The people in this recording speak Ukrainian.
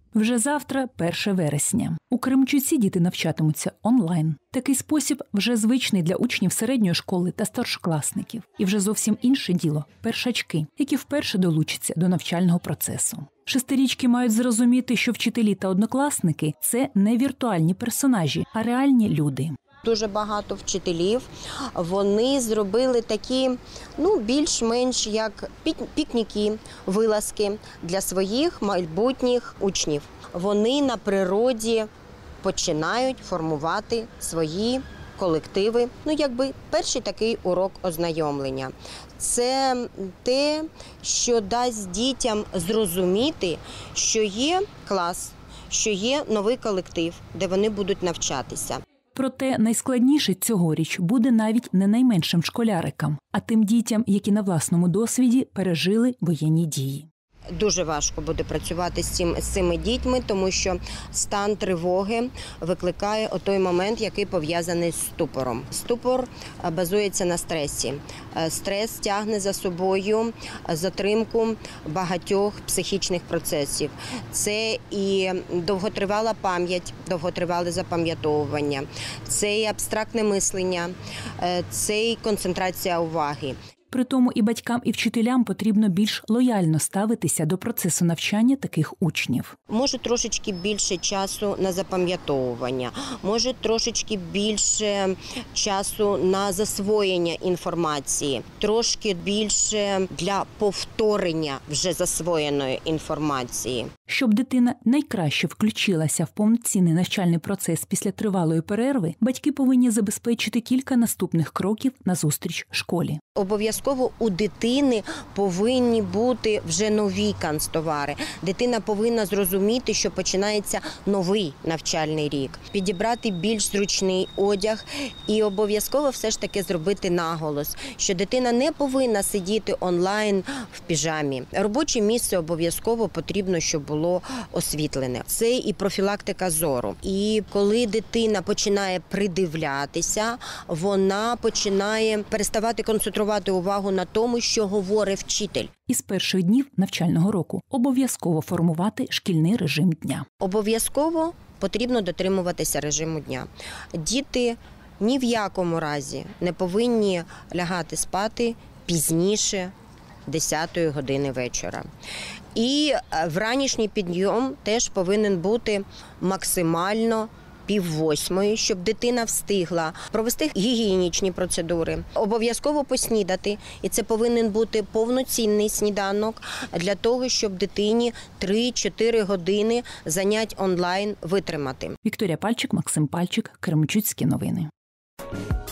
Вже завтра 1 вересня. У Кременчуці діти навчатимуться онлайн. Такий спосіб вже звичний для учнів середньої школи та старшокласників. І вже зовсім інше діло – першачки, які вперше долучаться до навчального процесу. Шестирічки мають зрозуміти, що вчителі та однокласники – це не віртуальні персонажі, а реальні люди. Дуже багато вчителів, вони зробили такі, більш-менш як пікніки, вилазки для своїх майбутніх учнів. Вони на природі починають формувати свої колективи. Перший такий урок ознайомлення. Це те, що дасть дітям зрозуміти, що є клас, що є новий колектив, де вони будуть навчатися. Проте найскладніше цьогоріч буде навіть не найменшим школярикам, а тим дітям, які на власному досвіді пережили воєнні дії. Дуже важко буде працювати з цими дітьми, тому що стан тривоги викликає той момент, який пов'язаний з ступором. Ступор базується на стресі. Стрес тягне за собою затримку багатьох психічних процесів. Це і довготривала пам'ять, довготривале запам'ятовування, це і абстрактне мислення, це і концентрація уваги. Притому і батькам, і вчителям потрібно більш лояльно ставитися до процесу навчання таких учнів. Може трошечки більше часу на запам'ятовування, може трошечки більше часу на засвоєння інформації, трошки більше для повторення вже засвоєної інформації. Щоб дитина найкраще включилася в повноцінний навчальний процес після тривалої перерви, батьки повинні забезпечити кілька наступних кроків назустріч школі. Обов'язково у дитини повинні бути вже нові канцтовари. Дитина повинна зрозуміти, що починається новий навчальний рік. Підібрати більш зручний одяг і обов'язково все ж таки зробити наголос, що дитина не повинна сидіти онлайн в піжамі. Робоче місце обов'язково потрібно, щоб було освітлене. Це і профілактика зору. І коли дитина починає придивлятися, вона починає переставати концентрувати увагу на тому, що говорить вчитель. Із перших днів навчального року обов'язково формувати шкільний режим дня. Обов'язково потрібно дотримуватися режиму дня. Діти ні в якому разі не повинні лягати спати пізніше 10 години вечора. І вранішній підйом теж повинен бути максимально 7:30, щоб дитина встигла провести гігієнічні процедури, обов'язково поснідати. І це повинен бути повноцінний сніданок для того, щоб дитині 3-4 години занять онлайн витримати. Вікторія Пальчик, Максим Пальчик, Кременчуцькі новини.